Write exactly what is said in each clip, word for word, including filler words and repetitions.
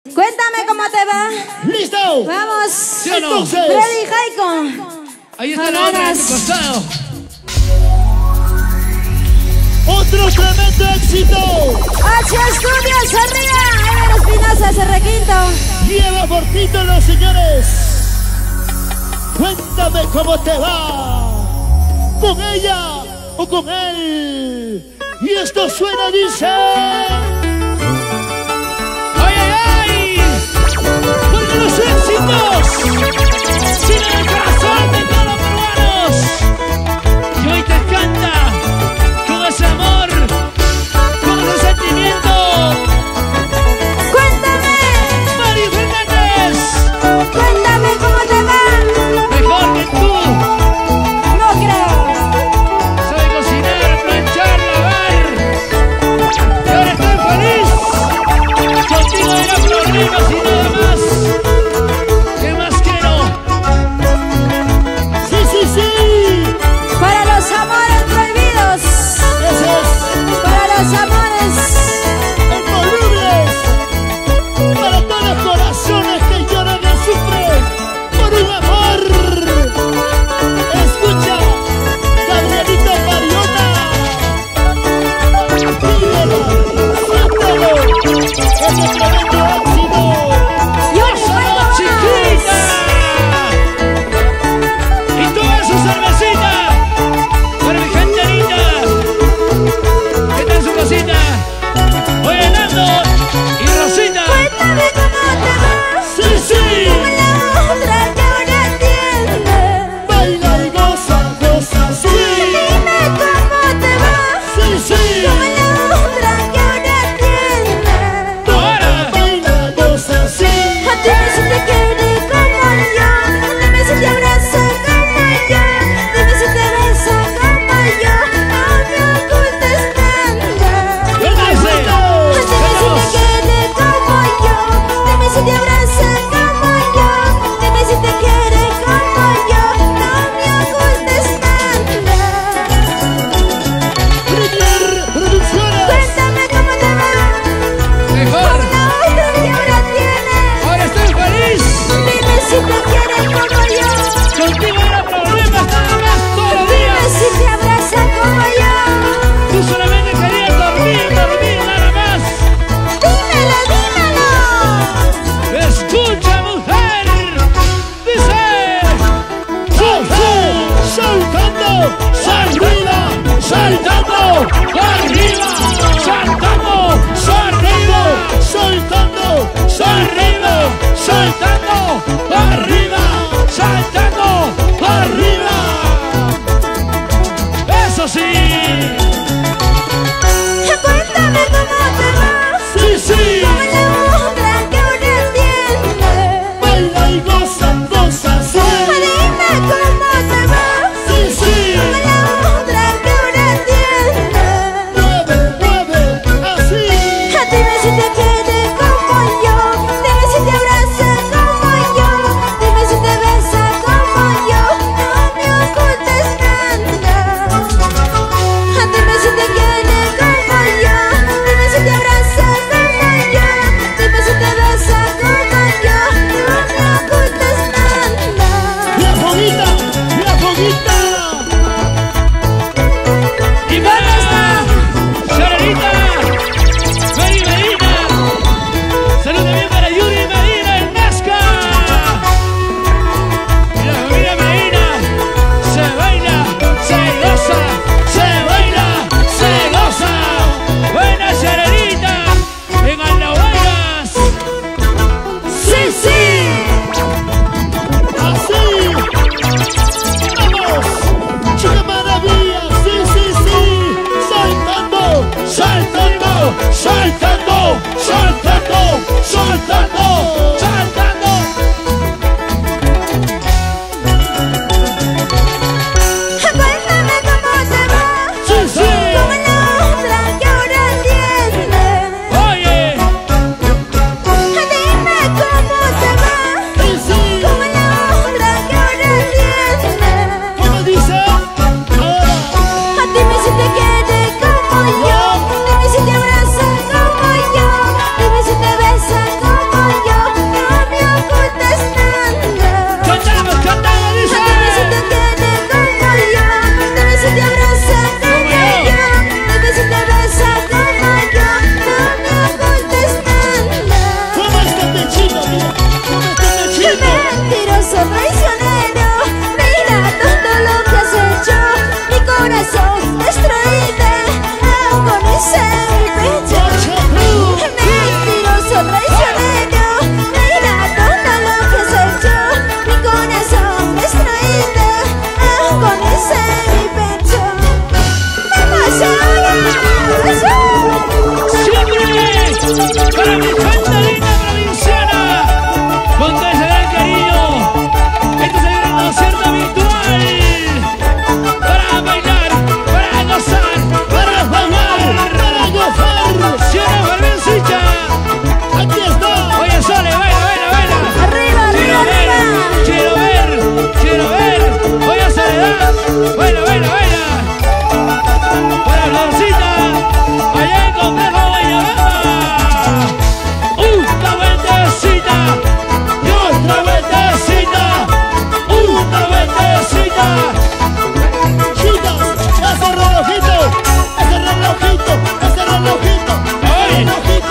Cuéntame cómo te va. ¡Listo! Vamos. ¿Sí o no? Entonces, Freddy Jaiko. Ahí está la otra de tu costado. Otro tremendo éxito. H Studios arriba. Ever Espinosa, Cerre Quinto. Lleva por título, señores. Cuéntame cómo te va. ¿Con ella o con él? Y esto suena, dice. ¡Ay, ay, ay! Porque los éxitos ¡Sigue el corazón de todos los peruanos! Y hoy te canta con ese amor, con ese sentimiento. Cuéntame. Mari Fernández, Cuéntame cómo te va. mejor que tú. No creo. Sabe cocinar, planchar, lavar. Y ahora estoy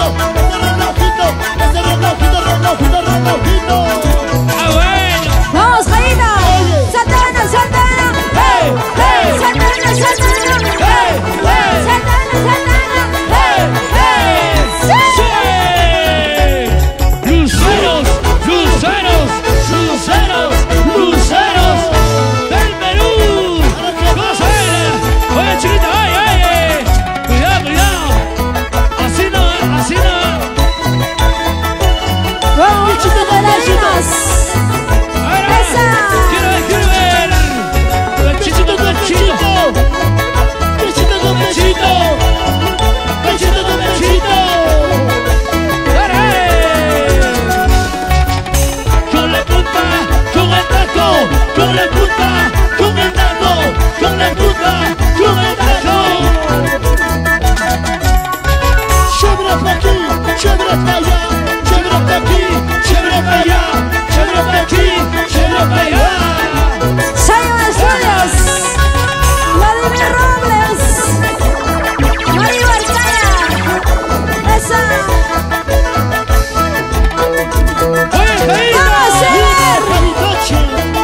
ese relojito, ese relojito, relojito, relojito. Ah, bueno. Vamos, Jaina. Santana, Santana. Hey, hey. Santana, Santana. Hey, hey. Santana, Santana. Hey, hey. ¡Sí! Luceros, luceros, luceros, luceros del Perú. Vamos a ver. Oye, chiquita, ay, ay, ay. Cuidado, cuidado. Así no, así no. Vamos, chicos de las rimas. Ahora, Esa. quiero ver, quiero ver. Pechito con pechito. Pechito con pechito, pechito con pechito. Con la punta, con el taco, con la punta, con el taco, con la punta, con el taco. Chévere pa' aquí, chévere pa' allá, chévere pa' aquí, chévere pa' allá, chévere pa' aquí, chévere pa' allá. Sayo Estudios. Vladimir Robles. Mario Arcaya. Esa. Oye, Jaina, Vamos, Ever. Caridoche,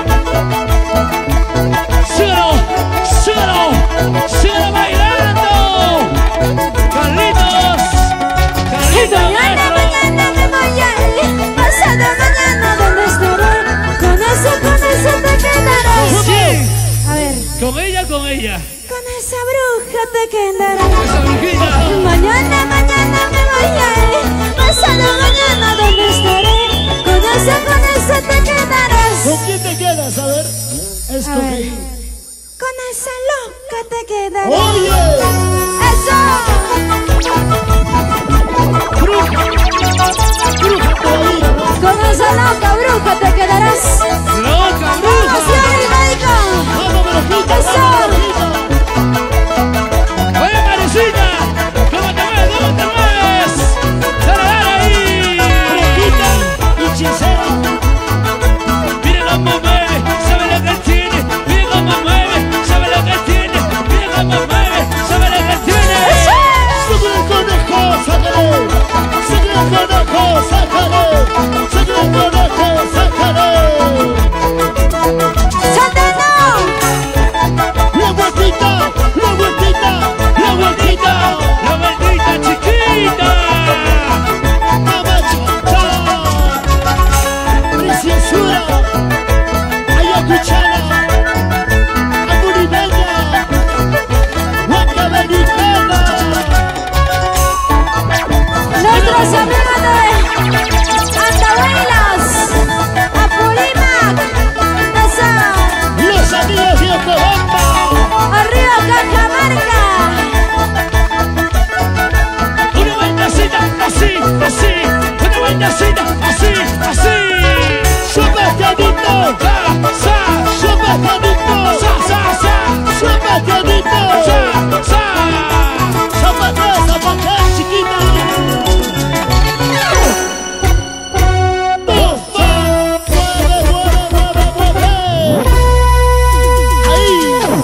síguelo, síguelo, síguelo bailando. Carlitos, Carlitos, Mañana, maestro. mañana me voy a ir. Pasado mañana, ¿dónde estaré? Con eso, con eso te quedarás. Sí, A ver. con ella, con ella. Con esa bruja te quedarás. Esa brujita. Mañana, mañana me voy a ir. Pasado mañana, ¿dónde estaré? Con eso, con eso te quedarás. ¿con quién te quedas? A ver, escoge. Con esa loca te quedarás. Oye, Eso. bruja, bruja todavía, ¿no? Con esa loca bruja te quedarás. Loca, Vamos, bruja. Yuri, médico. Vamos, brujita, Eso. vamos, brujita. Oye, Marecita, ¿cómo te mueves? ¿Cómo te mueves? Dale, dale ahí. Brujita, hechicera. Mira cómo mueve, sabe lo que tiene. Mira cómo mueve, sabe lo que tiene. Mira cómo mueve, sabe lo que tiene. Sigue el conejo, sácale. Sigue el conejo, sácale. Sigue el conejo, sácale. ¡Santana! La vueltita, la vueltita, la vueltita. La maldita chiquita. Mamá chiquita. Preciosura. Ayacuchana. Amuribeña. Huancaveliana. Nuestros amigos de Andahuaylas, Apurímac, esa, Los amigos de Ocobamba. arriba Cajamarca, Una vueltecita, así, así. Una vueltecita, así, así. Chupatanito. Sa, sa, Chupatanito. sa, sa, sa. Chupatanito. Sa, sa. Zapate, zapate, chiquita. Toma. Mueve, mueve, mueve, mueve. Ahí.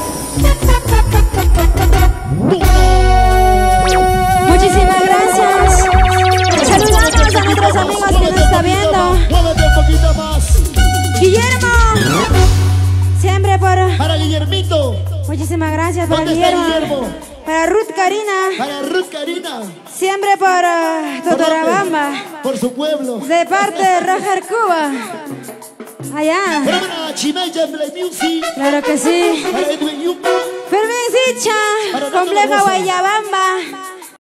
muchísimas gracias. Saludamos a nuestros amigos que nos están viendo. Muévete un poquito más. Guillermo, siempre por, Para Guillermito. muchísimas gracias para ¿Dónde está Guillermo, Guillermo? para Ruth Karina, Para Ruth Karina. siempre por uh, ¿Por dónde? Totorabamba, Por su pueblo. de parte de Roger Cuba, allá, Para Chimaya Play Music. claro que sí. Para Edwin Yumba. Fermín Sicha, complejo Guayabamba,